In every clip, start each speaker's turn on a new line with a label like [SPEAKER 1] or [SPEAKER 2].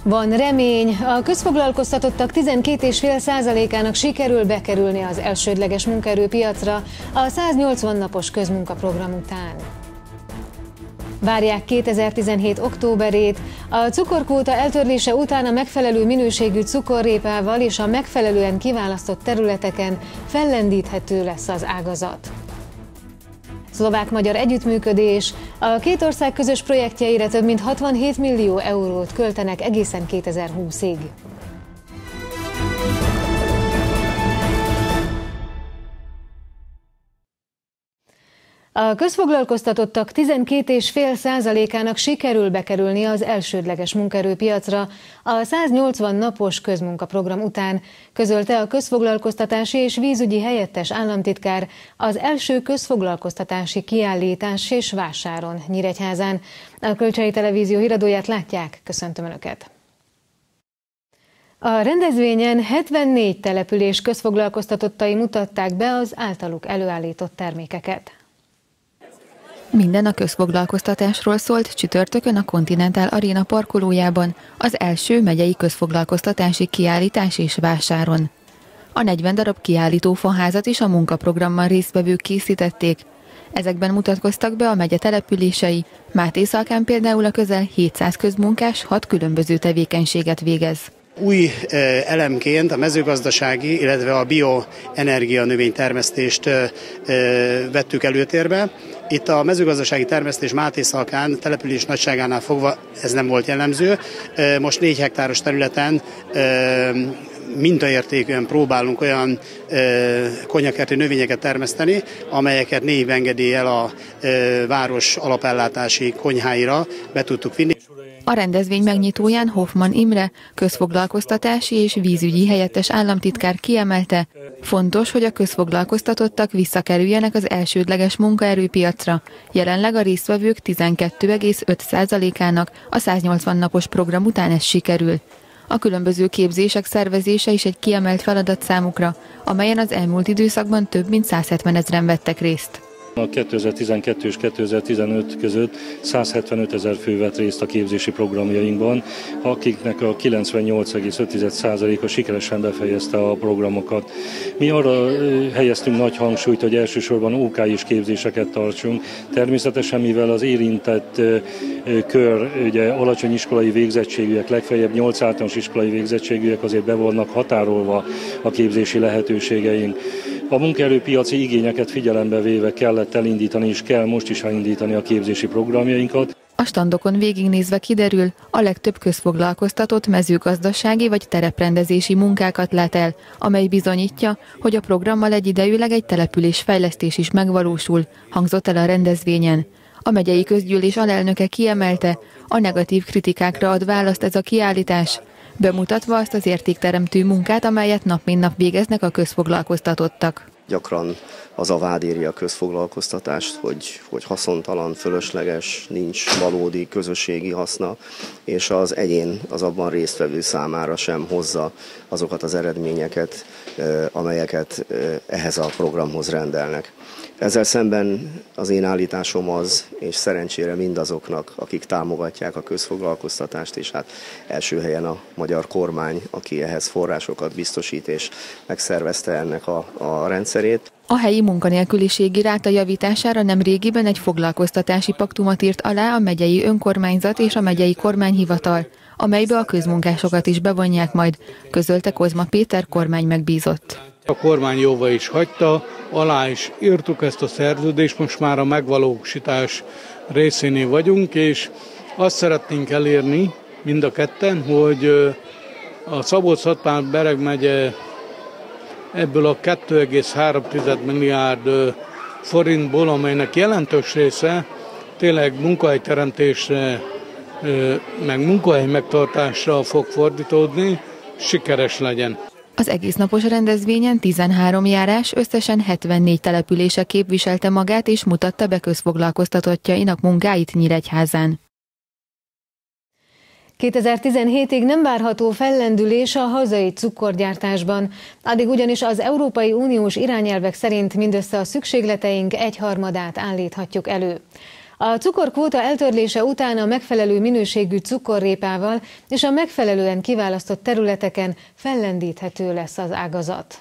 [SPEAKER 1] Van remény, a közfoglalkoztatottak 12,5%-ának sikerül bekerülni az elsődleges munkaerőpiacra a 180 napos közmunkaprogram után. Várják 2017. októberét, a cukorkvóta eltörlése után a megfelelő minőségű cukorrépával és a megfelelően kiválasztott területeken fellendíthető lesz az ágazat. Szlovák-magyar együttműködés, a két ország közös projektjeire több mint 67 millió eurót költenek egészen 2020-ig. A közfoglalkoztatottak 12,5%-ának sikerül bekerülni az elsődleges munkaerőpiacra a 180 napos közmunkaprogram után, közölte a közfoglalkoztatási és vízügyi helyettes államtitkár az első közfoglalkoztatási kiállítás és vásáron Nyíregyházán. A Kölcsei Televízió híradóját látják, köszöntöm Önöket! A rendezvényen 74 település közfoglalkoztatottai mutatták be az általuk előállított termékeket.
[SPEAKER 2] Minden a közfoglalkoztatásról szólt csütörtökön a Continental Arena parkolójában, az első megyei közfoglalkoztatási kiállítás és vásáron. A 40 darab kiállító faházat is a munkaprogramban résztvevők készítették. Ezekben mutatkoztak be a megye települései, Mátészalkán például a közel 700 közmunkás 6 különböző tevékenységet végez.
[SPEAKER 3] Új elemként a mezőgazdasági, illetve a bioenergia növénytermesztést vettük előtérbe. Itt a mezőgazdasági termesztés Mátészalkán település nagyságánál fogva ez nem volt jellemző. Most 4 hektáros területen mintaértékűen próbálunk olyan konyakerti növényeket termeszteni, amelyeket névengedéllyel a város alapellátási konyháira be tudtuk vinni.
[SPEAKER 2] A rendezvény megnyitóján Hoffman Imre, közfoglalkoztatási és vízügyi helyettes államtitkár kiemelte, fontos, hogy a közfoglalkoztatottak visszakerüljenek az elsődleges munkaerőpiacra. Jelenleg a résztvevők 12,5%-ának a 180 napos program után ez sikerül. A különböző képzések szervezése is egy kiemelt feladat számukra, amelyen az elmúlt időszakban több mint 170 000-en vettek részt.
[SPEAKER 4] A 2012 és 2015 között 175 000 fő vett részt a képzési programjainkban, akiknek a 98,5%-a sikeresen befejezte a programokat. Mi arra helyeztünk nagy hangsúlyt, hogy elsősorban OK-s képzéseket tartsunk. Természetesen, mivel az érintett kör, ugye alacsony iskolai végzettségűek, legfeljebb 8 általános iskolai végzettségűek, azért be vannak határolva a képzési lehetőségeink. A munkaerőpiaci igényeket figyelembe véve kellett elindítani, és kell most is elindítani a képzési programjainkat.
[SPEAKER 2] A standokon végignézve kiderül, a legtöbb közfoglalkoztatott mezőgazdasági vagy tereprendezési munkákat lát el, amely bizonyítja, hogy a programmal egyidejűleg egy településfejlesztés is megvalósul, hangzott el a rendezvényen. A megyei közgyűlés alelnöke kiemelte, a negatív kritikákra ad választ ez a kiállítás, bemutatva azt az értékteremtő munkát, amelyet nap mint nap végeznek a közfoglalkoztatottak.
[SPEAKER 5] Gyakran az a vád éri a közfoglalkoztatást, hogy haszontalan, fölösleges, nincs valódi közösségi haszna, és az egyén az abban résztvevő számára sem hozza azokat az eredményeket, amelyeket ehhez a programhoz rendelnek. Ezzel szemben az én állításom az, és szerencsére mindazoknak, akik támogatják a közfoglalkoztatást, és hát első helyen a magyar kormány, aki ehhez forrásokat biztosít és megszervezte ennek a rendszerét.
[SPEAKER 2] A helyi munkanélküliségi ráta javítására nemrégiben egy foglalkoztatási paktumot írt alá a megyei önkormányzat és a megyei kormányhivatal, amelybe a közmunkásokat is bevonják majd, közölte Kozma Péter kormány megbízott.
[SPEAKER 6] A kormány jóvá is hagyta, alá is írtuk ezt a szerződést, most már a megvalósítás részénél vagyunk, és azt szeretnénk elérni mind a ketten, hogy a Szabolcs-Szatmár-Bereg megye ebből a 2,3 milliárd forintból, amelynek jelentős része tényleg munkahelyteremtésre, meg munkahely megtartásra fog fordítódni, sikeres legyen.
[SPEAKER 2] Az egésznapos rendezvényen 13 járás, összesen 74 települése képviselte magát és mutatta be közfoglalkoztatottjainak munkáit Nyíregyházán. 2017-ig nem várható fellendülés a hazai cukorgyártásban, addig ugyanis az Európai Uniós irányelvek szerint mindössze a szükségleteink 1/3 állíthatjuk elő.
[SPEAKER 1] A cukorkvóta eltörlése után a megfelelő minőségű cukorrépával és a megfelelően kiválasztott területeken fellendíthető lesz az ágazat.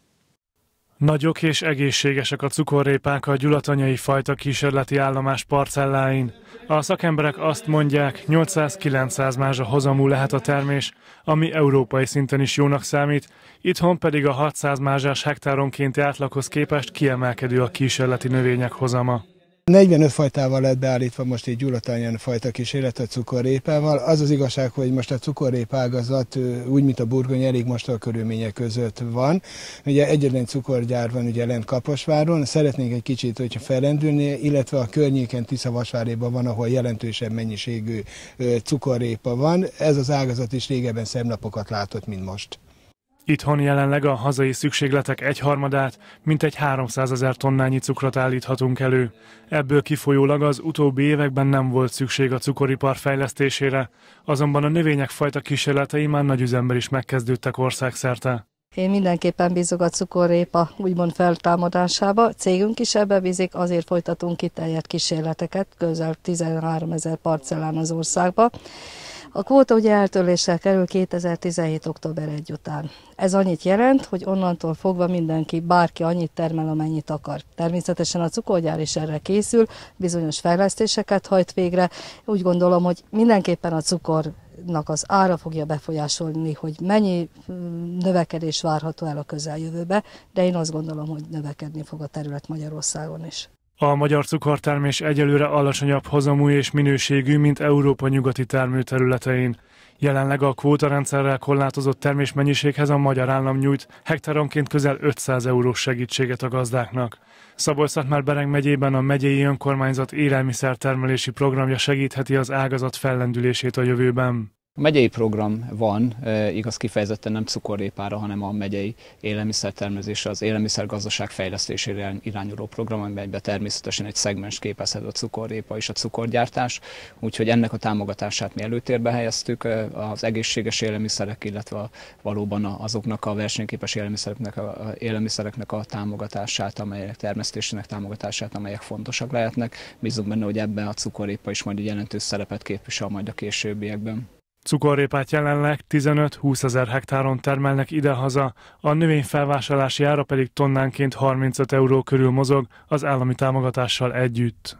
[SPEAKER 7] Nagyok és egészségesek a cukorrépák a gyulatanyai fajta kísérleti állomás parcelláin. A szakemberek azt mondják, 800-900 mázsa hozamú lehet a termés, ami európai szinten is jónak számít, itthon pedig a 600 mázsás hektáronkénti átlaghoz képest kiemelkedő a kísérleti növények hozama.
[SPEAKER 8] 45 fajtával lett beállítva most egy gyulatanyai fajta kísérlet a cukorrépával. Az az igazság, hogy most a cukorrépa ágazat úgy, mint a burgony, elég mostoha körülmények között van. Ugye egyetlen cukorgyár van ugye lent Kaposváron, szeretnénk egy kicsit, hogyha fellendülni, illetve a környéken Tiszavasvárhéban van, ahol jelentősebb mennyiségű cukorrépa van. Ez az ágazat is régebben szebb napokat látott, mint most.
[SPEAKER 7] Itthon jelenleg a hazai szükségletek egyharmadát, mintegy 300 000 tonnányi cukrot állíthatunk elő. Ebből kifolyólag az utóbbi években nem volt szükség a cukoripar fejlesztésére, azonban a növények fajta kísérletei már nagy üzemben is megkezdődtek országszerte.
[SPEAKER 9] Én mindenképpen bízok a cukorrépa úgymond feltámadásába. Cégünk is ebbe bízik, azért folytatunk ki terjedt kísérleteket, közel 13 000 parcellán az országba. A kvóta ugye eltörléssel kerül 2017. október 1 után. Ez annyit jelent, hogy onnantól fogva bárki annyit termel, amennyit akar. Természetesen a cukorgyár is erre készül, bizonyos fejlesztéseket hajt végre. Úgy gondolom, hogy mindenképpen a cukornak az ára fogja befolyásolni, hogy mennyi növekedés várható el a közeljövőbe, de én azt gondolom, hogy növekedni fog a terület Magyarországon is.
[SPEAKER 7] A magyar cukortermés egyelőre alacsonyabb hozamú és minőségű, mint Európa nyugati termőterületein. Jelenleg a kvótarendszerrel korlátozott termésmennyiséghez a magyar állam nyújt hektáronként közel 500 eurós segítséget a gazdáknak. Szabolcs-Szatmár-Bereg megyében a megyei önkormányzat élelmiszertermelési programja segítheti az ágazat fellendülését a jövőben.
[SPEAKER 10] A megyei program van, igaz kifejezetten nem cukorrépára, hanem a megyei élelmiszertermezésre, az élelmiszergazdaság fejlesztésére irányuló program, amelyben természetesen egy szegmens képezhet a cukorrépa és a cukorgyártás. Úgyhogy ennek a támogatását mi előtérbe helyeztük, az egészséges élelmiszerek, illetve valóban azoknak a versenyképes élelmiszereknek a támogatását, amelyek termesztésének támogatását, amelyek fontosak lehetnek. Bízunk benne, hogy ebben a cukorrépa is majd jelentős szerepet képvisel majd a későbbiekben.
[SPEAKER 7] Cukorrépát jelenleg 15-20 000 hektáron termelnek idehaza, a növényfelvásárlási ára pedig tonnánként 35 euró körül mozog az állami támogatással együtt.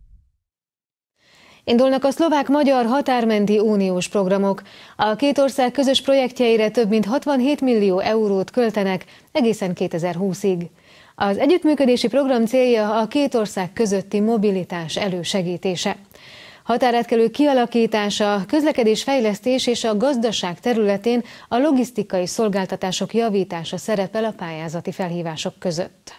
[SPEAKER 1] Indulnak a szlovák-magyar határmenti uniós programok. A két ország közös projektjeire több mint 67 millió eurót költenek egészen 2020-ig. Az együttműködési program célja a két ország közötti mobilitás elősegítése. Határátkelő kialakítása, közlekedésfejlesztés és a gazdaság területén a logisztikai szolgáltatások javítása szerepel a pályázati felhívások között.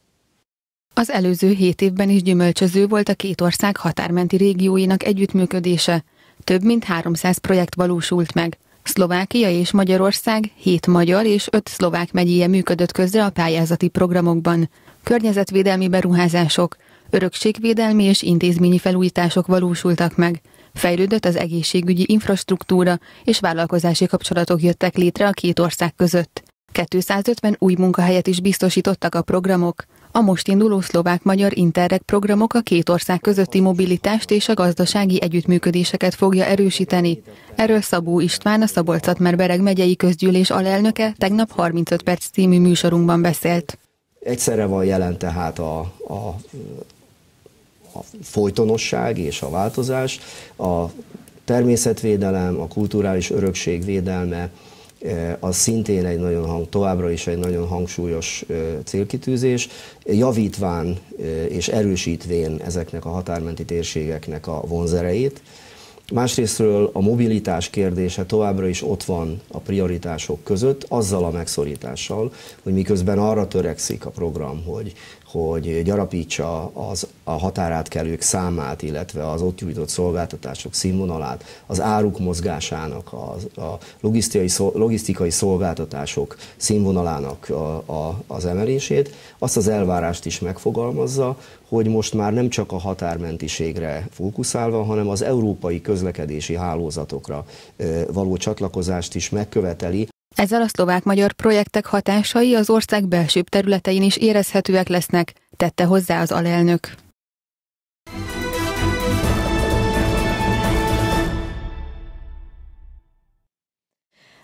[SPEAKER 2] Az előző 7 évben is gyümölcsöző volt a két ország határmenti régióinak együttműködése. Több mint 300 projekt valósult meg. Szlovákia és Magyarország 7 magyar és 5 szlovák megyéje működött közre a pályázati programokban. Környezetvédelmi beruházások, örökségvédelmi és intézményi felújítások valósultak meg. Fejlődött az egészségügyi infrastruktúra és vállalkozási kapcsolatok jöttek létre a két ország között. 250 új munkahelyet is biztosítottak a programok. A most induló szlovák-magyar Interreg programok a két ország közötti mobilitást és a gazdasági együttműködéseket fogja erősíteni. Erről Szabó István, a Szabolcs-Szatmár-Bereg megyei közgyűlés alelnöke tegnap 35 perc című műsorunkban beszélt.
[SPEAKER 5] Egyszerre van jelen tehát a folytonosság és a változás, a természetvédelem, a kulturális örökség védelme, az szintén továbbra is egy nagyon hangsúlyos célkitűzés, javítván és erősítvén ezeknek a határmenti térségeknek a vonzerejét. Másrésztről a mobilitás kérdése továbbra is ott van a prioritások között, azzal a megszorítással, hogy miközben arra törekszik a program, hogy gyarapítsa a határátkelők számát, illetve az ott nyújtott szolgáltatások színvonalát, az áruk mozgásának, a logisztikai szolgáltatások színvonalának az emelését, azt az elvárást is megfogalmazza, hogy most már nem csak a határmentiségre fókuszálva, hanem az európai közlekedési hálózatokra való csatlakozást is megköveteli.
[SPEAKER 2] Ezzel a szlovák-magyar projektek hatásai az ország belsőbb területein is érezhetőek lesznek, tette hozzá az alelnök.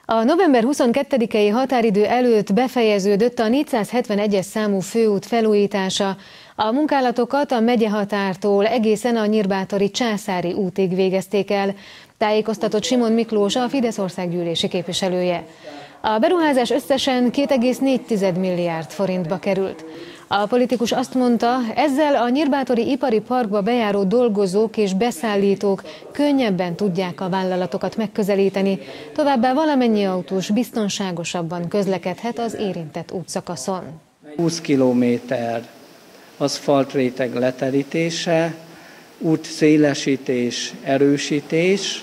[SPEAKER 1] A november 22-i határidő előtt befejeződött a 471-es számú főút felújítása. A munkálatokat a megyehatártól egészen a Nyírbátori Császári útig végezték el, tájékoztatott Simon Miklós, a Fidesz országgyűlési képviselője. A beruházás összesen 2,4 milliárd forintba került. A politikus azt mondta, ezzel a Nyírbátori ipari parkba bejáró dolgozók és beszállítók könnyebben tudják a vállalatokat megközelíteni, továbbá valamennyi autós biztonságosabban közlekedhet az érintett útszakaszon.
[SPEAKER 11] 20 kilométer aszfaltréteg leterítése, útszélesítés, erősítés,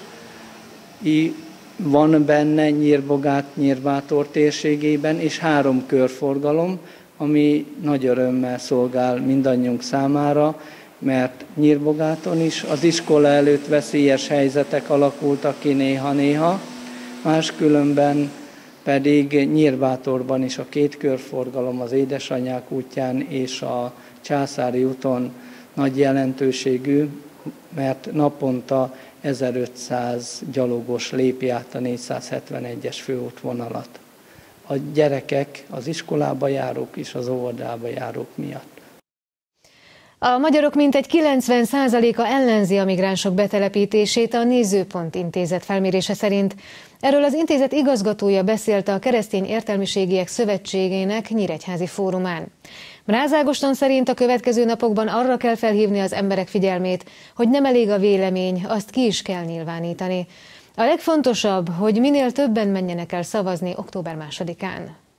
[SPEAKER 11] van benne Nyírbogát-Nyírbátor térségében, és 3 körforgalom, ami nagy örömmel szolgál mindannyiunk számára, mert Nyírbogáton is az iskola előtt veszélyes helyzetek alakultak ki néha-néha, máskülönben pedig Nyírbátorban is a 2 körforgalom az Édesanyák útján és a Császári úton nagy jelentőségű, mert naponta 1500 gyalogos lépi át a 471-es főútvonalat. A gyerekek, az iskolába járók és az óvodába járók miatt.
[SPEAKER 1] A magyarok mintegy 90%-a ellenzi a migránsok betelepítését a Nézőpont Intézet felmérése szerint. Erről az intézet igazgatója beszélt a Keresztény Értelmiségiek Szövetségének nyíregyházi fórumán. Mráz Ágoston szerint a következő napokban arra kell felhívni az emberek figyelmét, hogy nem elég a vélemény, azt ki is kell nyilvánítani. A legfontosabb, hogy minél többen menjenek el szavazni október 2-án.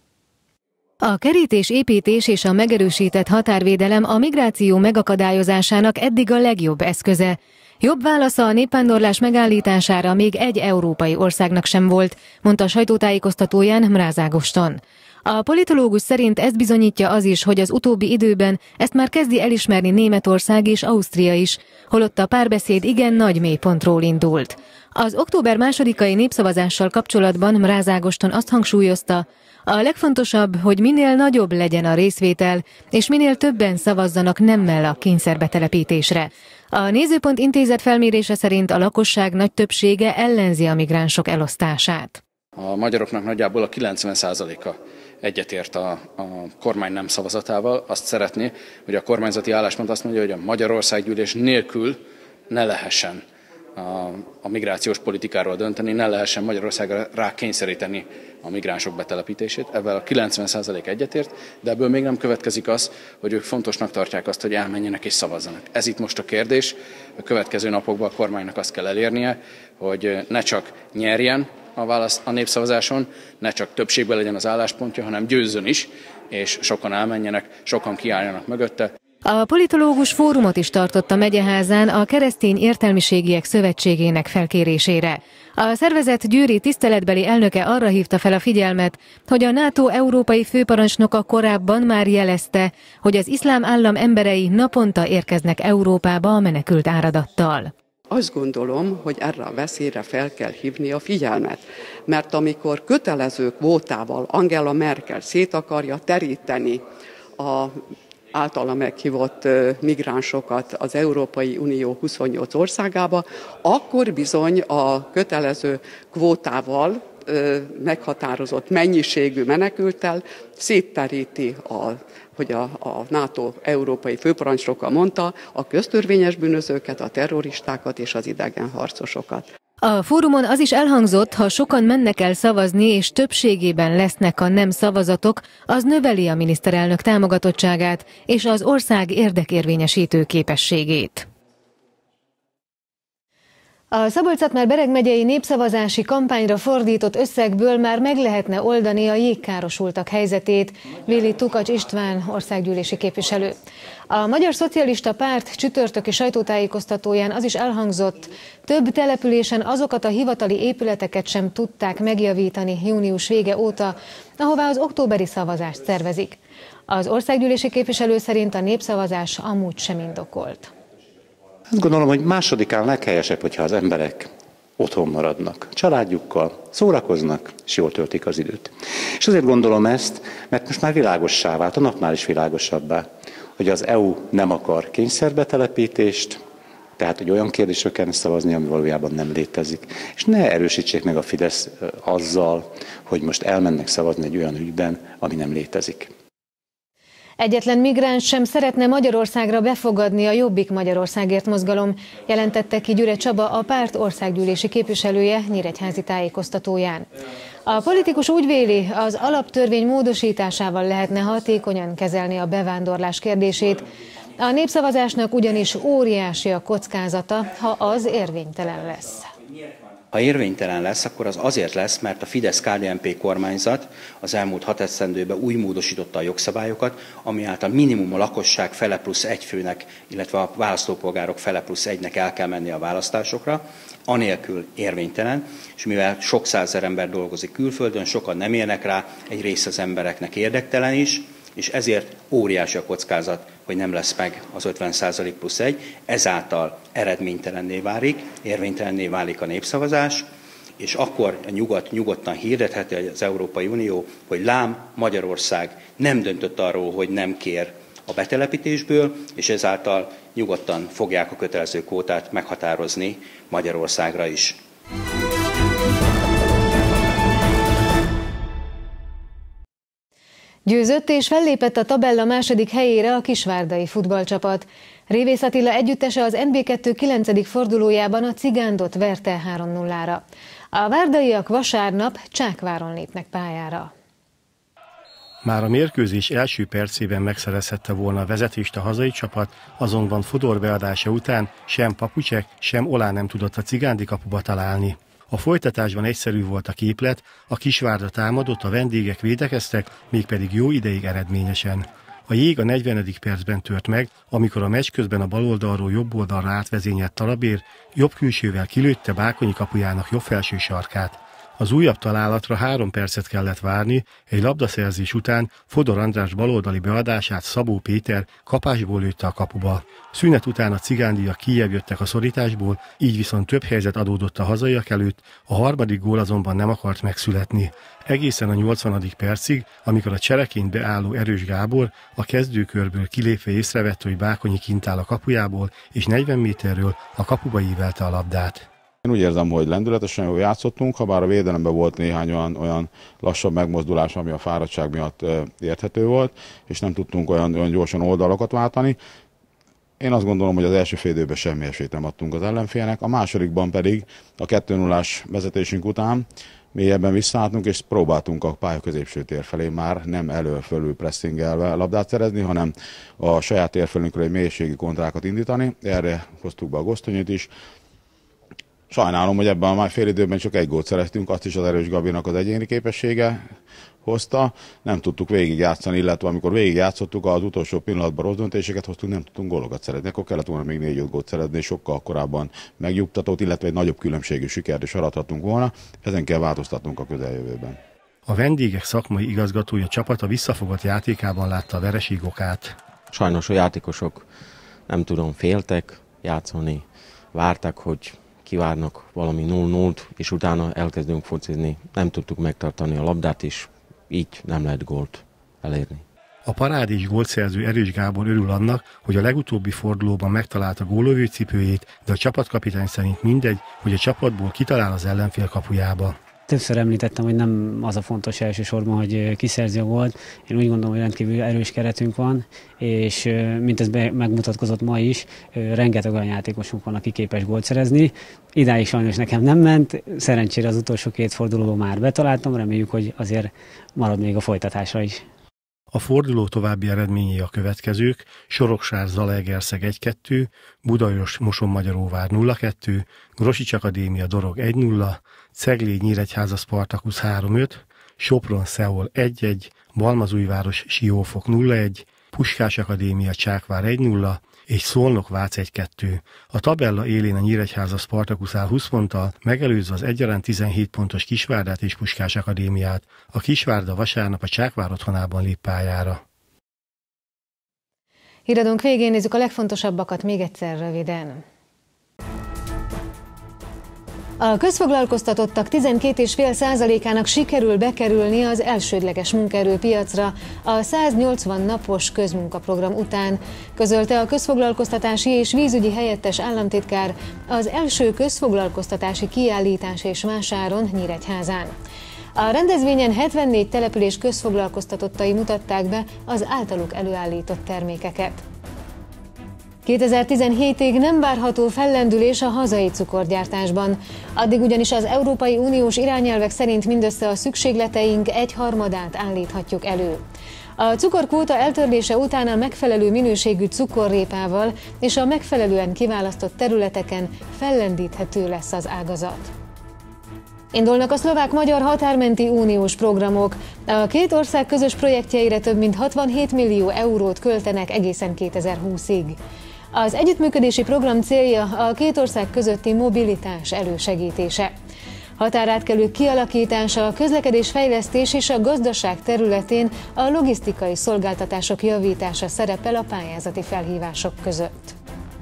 [SPEAKER 1] A kerítésépítés és a megerősített határvédelem a migráció megakadályozásának eddig a legjobb eszköze. Jobb válasza a népvándorlás megállítására még egy európai országnak sem volt, mondta a sajtótájékoztatóján Mráz Ágoston. A politológus szerint ezt bizonyítja az is, hogy az utóbbi időben ezt már kezdi elismerni Németország és Ausztria is, holott a párbeszéd igen nagy mélypontról indult. Az október 2-ai népszavazással kapcsolatban Mráz Ágoston azt hangsúlyozta, a legfontosabb, hogy minél nagyobb legyen a részvétel, és minél többen szavazzanak nemmel a kényszerbetelepítésre. A Nézőpont Intézet felmérése szerint a lakosság nagy többsége ellenzi a migránsok elosztását.
[SPEAKER 12] A magyaroknak nagyjából a 90%-a egyetért a kormány nem szavazatával. Azt szeretné, hogy a kormányzati álláspont azt mondja, hogy a Magyarországgyűlés nélkül ne lehessen a migrációs politikáról dönteni, ne lehessen Magyarországra rá kényszeríteni a migránsok betelepítését. Ebben a 90% egyetért, de ebből még nem következik az, hogy ők fontosnak tartják azt, hogy elmenjenek és szavazzanak. Ez itt most a kérdés. A következő napokban a kormánynak azt kell elérnie, hogy ne csak nyerjen a népszavazáson, ne csak többségben legyen az álláspontja, hanem győzzön is, és sokan elmenjenek, sokan kiálljanak mögötte.
[SPEAKER 1] A politológus fórumot is tartott a megyeházán a Keresztény Értelmiségiek Szövetségének felkérésére. A szervezet győri tiszteletbeli elnöke arra hívta fel a figyelmet, hogy a NATO európai főparancsnoka korábban már jelezte, hogy az iszlám állam emberei naponta érkeznek Európába a menekült áradattal.
[SPEAKER 13] Azt gondolom, hogy erre a veszélyre fel kell hívni a figyelmet, mert amikor kötelező kvótával Angela Merkel szét akarja teríteni a általa meghívott migránsokat az Európai Unió 28 országába, akkor bizony a kötelező kvótával meghatározott mennyiségű menekülttel szétteríti, hogy a NATO európai főparancsnoka mondta, a köztörvényes bűnözőket, a terroristákat és az idegenharcosokat.
[SPEAKER 1] A fórumon az is elhangzott, ha sokan mennek el szavazni és többségében lesznek a nem szavazatok, az növeli a miniszterelnök támogatottságát és az ország érdekérvényesítő képességét. A Szabolcs-Szatmár-Bereg megyei népszavazási kampányra fordított összegből már meg lehetne oldani a jégkárosultak helyzetét, véli Tukacs István országgyűlési képviselő. A Magyar Szocialista Párt csütörtöki sajtótájékoztatóján az is elhangzott, több településen azokat a hivatali épületeket sem tudták megjavítani június vége óta, ahová az októberi szavazást szervezik. Az országgyűlési képviselő szerint a népszavazás amúgy sem indokolt.
[SPEAKER 14] Azt gondolom, hogy másodikán leghelyesebb, hogyha az emberek otthon maradnak, családjukkal, szórakoznak, és jól töltik az időt. És azért gondolom ezt, mert most már világossá vált, a napnál is világosabbá, hogy az EU nem akar kényszerbetelepítést, Tehát, hogy olyan kérdésről kellene szavazni, ami valójában nem létezik. És ne erősítsék meg a Fidesz azzal, hogy most elmennek szavazni egy olyan ügyben, ami nem létezik.
[SPEAKER 1] Egyetlen migráns sem szeretne Magyarországra befogadni a Jobbik Magyarországért mozgalom, jelentette ki Gyüre Csaba, a párt országgyűlési képviselője nyíregyházi tájékoztatóján. A politikus úgy véli, az alaptörvény módosításával lehetne hatékonyan kezelni a bevándorlás kérdését. A népszavazásnak ugyanis óriási a kockázata, ha az érvénytelen lesz.
[SPEAKER 15] Ha érvénytelen lesz, akkor az azért lesz, mert a Fidesz-KDNP kormányzat az elmúlt 6 esztendőben úgy módosította a jogszabályokat, ami által minimum a lakosság fele plusz egy főnek, illetve a választópolgárok fele plusz egynek el kell menni a választásokra, anélkül érvénytelen, és mivel sok százezer ember dolgozik külföldön, sokan nem érnek rá, egy rész az embereknek érdektelen is, és ezért óriási a kockázat, hogy nem lesz meg az 50% plusz 1, ezáltal eredménytelenné válik, érvénytelenné válik a népszavazás, és akkor a nyugat nyugodtan hirdetheti az Európai Unió, hogy lám, Magyarország nem döntött arról, hogy nem kér a betelepítésből, és ezáltal nyugodtan fogják a kötelező kvótát meghatározni Magyarországra is.
[SPEAKER 1] Győzött és fellépett a tabella második helyére a kisvárdai futballcsapat. Révész Attila együttese az NB2 9. fordulójában a Cigándot verte 3-0-ra. A várdaiak vasárnap Csákváron lépnek pályára.
[SPEAKER 16] Már a mérkőzés első percében megszerezhette volna a vezetést a hazai csapat, azonban Fodor beadása után sem Papucsek, sem Olá nem tudott a Cigándi kapuba találni. A folytatásban egyszerű volt a képlet, a Kisvárda támadott, a vendégek védekeztek, mégpedig jó ideig eredményesen. A jég a 40. percben tört meg, amikor a meccs közben a baloldalról jobb oldalra átvezényelt Talabér jobb külsővel kilőtte Bákonyi kapujának jobb felső sarkát. Az újabb találatra 3 percet kellett várni, egy labdaszerzés után Fodor András baloldali beadását Szabó Péter kapásból lőtte a kapuba. Szünet után a cigándiak kijjebb jöttek a szorításból, így viszont több helyzet adódott a hazaiak előtt, a harmadik gól azonban nem akart megszületni. Egészen a 80. percig, amikor a csereként beálló Erős Gábor a kezdőkörből kilépve észrevette, hogy Bákonyi kint áll a kapujából, és 40 méterről a kapuba ívelte a labdát.
[SPEAKER 17] Én úgy érzem, hogy lendületesen jól játszottunk, ha bár a védelemben volt néhány olyan lassabb megmozdulás, ami a fáradtság miatt érthető volt, és nem tudtunk olyan gyorsan oldalakat váltani. Én azt gondolom, hogy az első fél időben semmi esélyt nem adtunk az ellenfélnek, a másodikban pedig a 2-0-ás vezetésünk után mélyebben visszaálltunk, és próbáltunk a pálya középső tér felé már nem elől-fölül pressingelve labdát szerezni, hanem a saját térfelünkről egy mélységi kontrákat indítani. Erre hoztuk be a Gosztonyit is. Sajnálom, hogy ebben a fél időben csak 1 gólt szereztünk, azt is az Erős Gabinak az egyéni képessége hozta. Nem tudtuk végigjátszani, illetve amikor végigjátszottuk, az utolsó pillanatban rossz döntéseket hoztunk, nem tudtunk gólokat szerezni. Akkor kellett volna még 4-5 gólt szerezni, és sokkal korábban megnyugtatott, illetve egy nagyobb különbségű sikert is arathatunk volna. Ezen kell változtatnunk a közeljövőben.
[SPEAKER 16] A vendégek szakmai igazgatója csapata visszafogott játékában látta a vereség okát.
[SPEAKER 18] Sajnos a játékosok nem tudom, féltek játszani, várták, hogy kivárnak valami 0-0-t, és utána elkezdünk focizni. Nem tudtuk megtartani a labdát is, így nem lehet gólt elérni.
[SPEAKER 16] A parádés gólszerző Erős Gábor örül annak, hogy a legutóbbi fordulóban megtalálta gólövő cipőjét, de a csapatkapitány szerint mindegy, hogy a csapatból kitalál az ellenfél kapujába.
[SPEAKER 19] Többször említettem, hogy nem az a fontos elsősorban, hogy kiszerzi a gólt. Én úgy gondolom, hogy rendkívül erős keretünk van, és mint ez megmutatkozott ma is, rengeteg olyan játékosunk van, aki képes gólt szerezni. Idáig sajnos nekem nem ment, szerencsére az utolsó 2 fordulóban már betaláltam, reméljük, hogy azért marad még a folytatásra is.
[SPEAKER 16] A forduló további eredményei a következők: Soroksár-Zalaegerszeg 1-2, Budaörs-Mosonmagyaróvár 0-2, Grosics Akadémia Dorog 1-0, Cegléd-Nyíregyháza Spartakusz 3-5, Sopron-Szeol 1-1, Balmazújváros-Siófok 0-1, Puskás Akadémia Csákvár 1-0, és Szolnok-Vác 1-2. A tabella élén a Nyíregyháza Spartakusz áll 20 ponttal, megelőzve az egyaránt 17 pontos Kisvárdát és Puskás Akadémiát. A Kisvárda vasárnap a Csákvár otthonában lép pályára.
[SPEAKER 1] Híradónk végén nézzük a legfontosabbakat még egyszer röviden. A közfoglalkoztatottak 12,5%-ának sikerül bekerülni az elsődleges munkaerőpiacra a 180 napos közmunkaprogram után, közölte a közfoglalkoztatási és vízügyi helyettes államtitkár az első közfoglalkoztatási kiállítás és vásáron Nyíregyházán. A rendezvényen 74 település közfoglalkoztatottai mutatták be az általuk előállított termékeket. 2017-ig nem várható fellendülés a hazai cukorgyártásban. Addig ugyanis az Európai Uniós irányelvek szerint mindössze a szükségleteink 1/3-át állíthatjuk elő. A cukorkvóta eltörlése után a megfelelő minőségű cukorrépával és a megfelelően kiválasztott területeken fellendíthető lesz az ágazat. Indulnak a szlovák-magyar határmenti uniós programok. A két ország közös projektjeire több mint 67 millió eurót költenek egészen 2020-ig. Az együttműködési program célja a két ország közötti mobilitás elősegítése. Határátkelők kialakítása, a közlekedésfejlesztés és a gazdaság területén a logisztikai szolgáltatások javítása szerepel a pályázati felhívások között.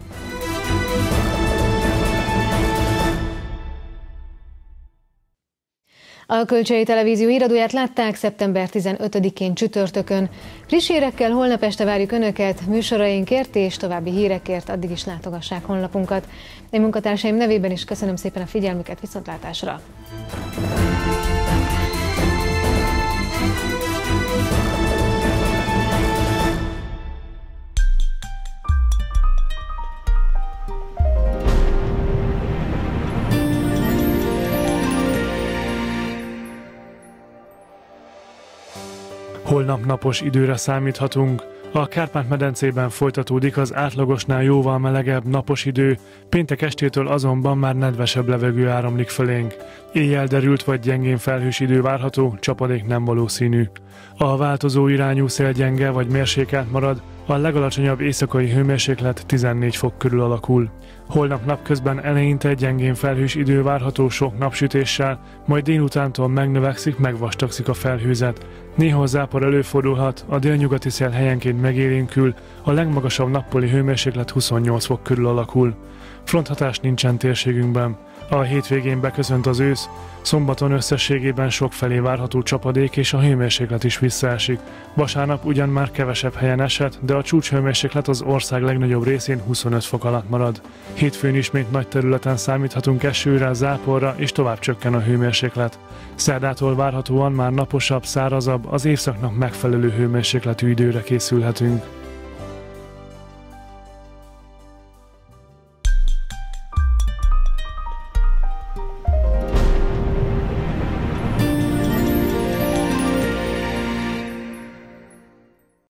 [SPEAKER 1] A Kölcsei Televízió híradóját látták szeptember 15-én csütörtökön. Friss hírekkel holnap este várjuk Önöket, műsorainkért és további hírekért addig is látogassák honlapunkat. Én munkatársaim nevében is köszönöm szépen a figyelmüket, viszontlátásra!
[SPEAKER 7] Holnap napos időre számíthatunk. A Kárpát-medencében folytatódik az átlagosnál jóval melegebb napos idő, péntek estétől azonban már nedvesebb levegő áramlik fölénk. Éjjel derült vagy gyengén felhős idő várható, csapadék nem valószínű. A változó irányú szél gyenge vagy mérsékelt marad, a legalacsonyabb éjszakai hőmérséklet 14 fok körül alakul. Holnap napközben eleinte gyengén felhős idő várható sok napsütéssel, majd délutántól megnövekszik, megvastagszik a felhőzet. Néha zápor előfordulhat, a délnyugati szél helyenként megélénkül, a legmagasabb nappali hőmérséklet 28 fok körül alakul. Fronthatás nincsen térségünkben. A hétvégén beköszönt az ősz, szombaton összességében sokfelé várható csapadék és a hőmérséklet is visszaesik. Vasárnap ugyan már kevesebb helyen esett, de a csúcshőmérséklet az ország legnagyobb részén 25 fok alatt marad. Hétfőn ismét nagy területen számíthatunk esőre, záporra és tovább csökken a hőmérséklet. Szerdától várhatóan már naposabb, szárazabb, az évszaknak megfelelő hőmérsékletű időre készülhetünk.